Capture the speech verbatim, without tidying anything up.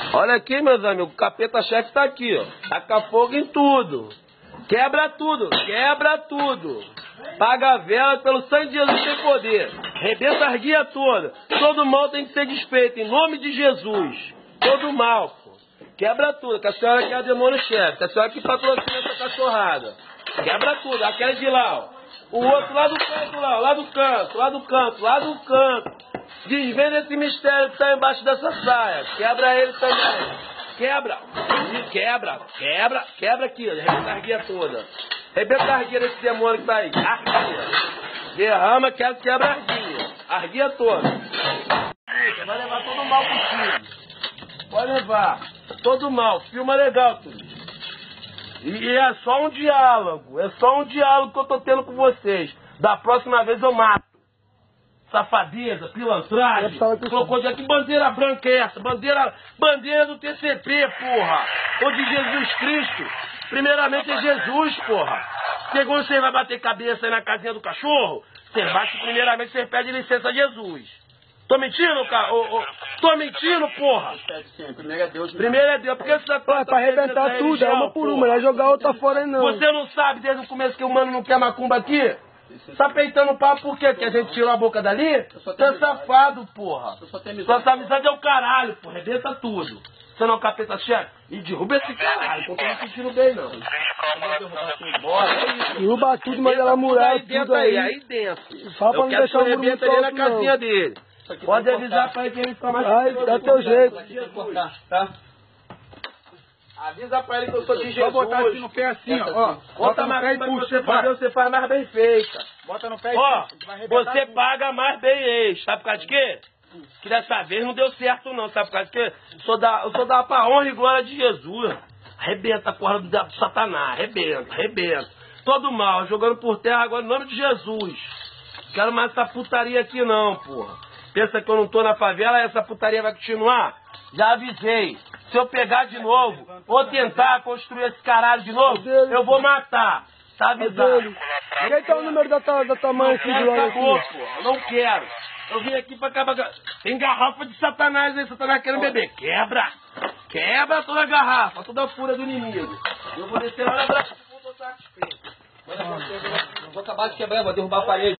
Olha aqui, meus amigos, o capeta chefe tá aqui, ó. Taca fogo em tudo. Quebra tudo, quebra tudo. Paga a vela, pelo sangue de Jesus tem poder. Rebenta as guias todas. Todo mal tem que ser desfeito, em nome de Jesus. Todo mal, pô. Quebra tudo, que a senhora quer demônio chefe, que a senhora que patrocina essa cachorrada. Quebra tudo, aquela de lá, ó. O outro lá do canto, lá, lá do canto, lá do canto, lá do canto. Desvenda esse mistério que tá embaixo dessa saia. Quebra ele também. Quebra. Quebra, quebra, quebra aqui, arrebenta a guia toda. Arrebenta a guia desse demônio que tá aí. Arguia. Derrama, quebra, quebra a guia. A guia toda. Vai levar todo mal contigo. Pode levar. Todo mal. Filma legal, tudo. E é só um diálogo. É só um diálogo que eu tô tendo com vocês. Da próxima vez eu mato. Safadeza, pilantragem. Colocou de aqui, bandeira branca é essa? Bandeira, bandeira do T C P, porra. Ou de Jesus Cristo. Primeiramente é Jesus, porra. Segundo, você vai bater cabeça aí na casinha do cachorro. Você bate primeiramente, você pede licença a Jesus. Tô mentindo, cara? Ô, ô, tô mentindo, porra? Primeiro é Deus. Primeiro é Deus. Porque você tá Pô, é pra arrebentar tudo, é uma por uma, não é jogar outra fora não. Você não sabe desde o começo que o mano não quer macumba aqui? Tá peitando o papo por quê? Que a gente tirou a boca dali? Você é safado, porra. Sua amizade é o caralho, porra. Arrebenta tudo. Você não é o capeta chefe? E derruba esse caralho, que eu tô me sentindo bem, não. Derruba tudo, mas ela muralha tudo aí. Aí dentro. Só pra não deixar o muro muito ali na alto, casinha não. dele. Pode avisar pra ele que ele fica mais... Ai, dá teu jeito. Tá? Avisa pra ele que eu sou de Jesus. Só botar aqui no pé assim, ó. Bota mais pra você fazer, você faz mais bem feita. Bota no pé e Ó, vai você paga mais bem ex. Sabe por causa de quê? Que dessa vez não deu certo não, sabe por causa de quê? Eu sou da, eu sou da pra honra e glória de Jesus. Arrebenta a porra do, do Satanás, arrebenta, arrebenta. Todo mal, jogando por terra agora em nome de Jesus. Quero mais essa putaria aqui não, porra. Pensa que eu não tô na favela, essa putaria vai continuar? Já avisei. Se eu pegar de novo, ou tentar construir esse caralho de novo, eu vou matar. Tá avisado. Quem tá o número da tua, da tua mãe aqui do lado Acabou, aqui? pô. Não quero. Eu vim aqui pra acabar... Tem garrafa de Satanás aí, Satanás querendo beber. Quebra. Quebra toda a garrafa, toda a fúria do inimigo. Eu vou descer lá na braça. Vou botar as frentes. Vou acabar de quebrar, vou derrubar a parede.